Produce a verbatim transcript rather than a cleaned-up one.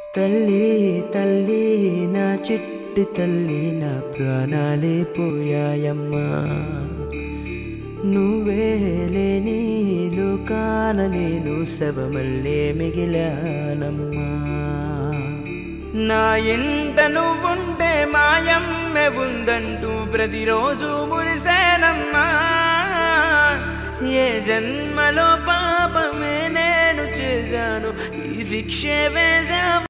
తల్లి తల్లి నా చిట్టి తల్లి నా ప్రాణాలే పోయాయమ్మా నువ్వే లేని లోకాన నేను శవమల్లే మిగిలానమ్మా నా ఇంట నువ్వుంటే మాయమ్మె ఉందంటూ ప్రతిరోజు మురిసేనమ్మా ఏ జన్మలో పాపమే నేను చేశాను ఈ శిక్షే వేశావు